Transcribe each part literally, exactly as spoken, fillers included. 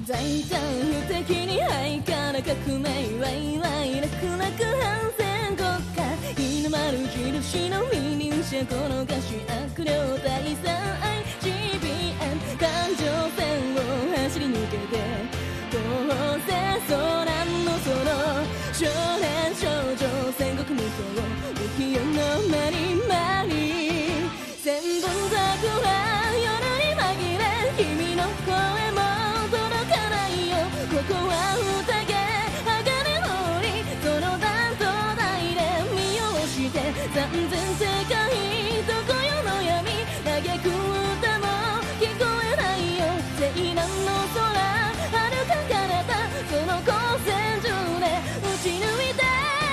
大胆不敵にハイカラ革命ワイワイ楽々反戦国家日の丸印の二輪車この歌詞悪霊退散 アイジービーエム 環状線を走り抜けて当選空の園少年少女戦国無双浮世のマリマリ千本桜夜に紛れ君の声も届かないよここは宴鋼の檻その断頭台で身をして三千世界どこよの闇嘆く歌も聞こえないよ西南の空遥か彼方その光線中で打ち抜いて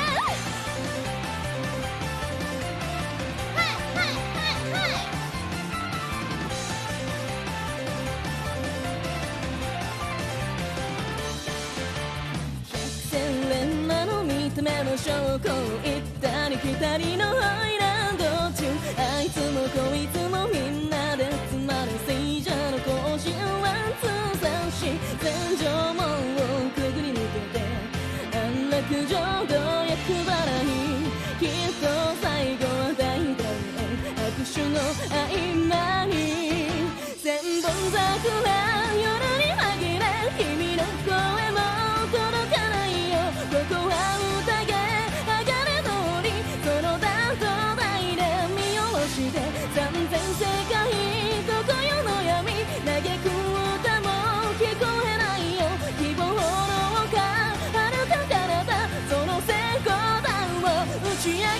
千連なの見た目の証拠行ったり来たりのアイランド中あいつもこいつもみんなで集まる聖者の行進ワンツー三四戦場門をくぐり抜けて安楽城と厄払いきっと最後は大団円握手の合間に千本桜夜に紛れ君の声も届かないよここは宴鋼の檻その断頭台で身をして三千世界どこよの闇嘆く歌も聞こえないよ希望の丘遥か彼方その成功弾を打ち上げろ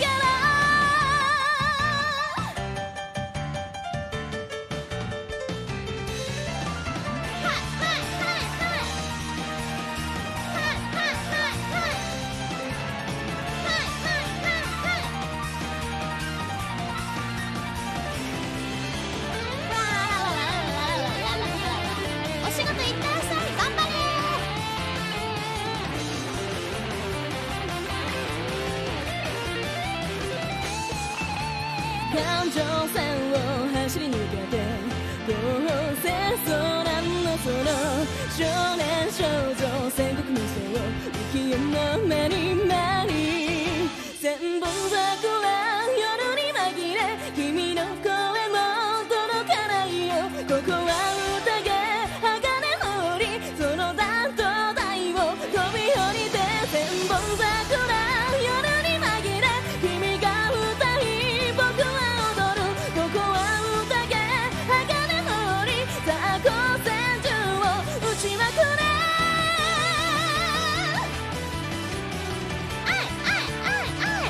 お仕事行ってらっしゃい頑張れ環状線を走り抜けてどうせ空の園少年少女戦国無双浮世の目にマリ千本桜夜に紛れ君の声も届かないよここは宴鋼の檻その断頭台を飛び降りて千本桜夜に紛れ君が歌い僕は踊るここは宴鋼の檻さあ光線中を打ちまくれあいあいあいあい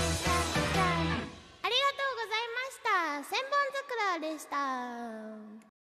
ありがとうございました。千本桜でした。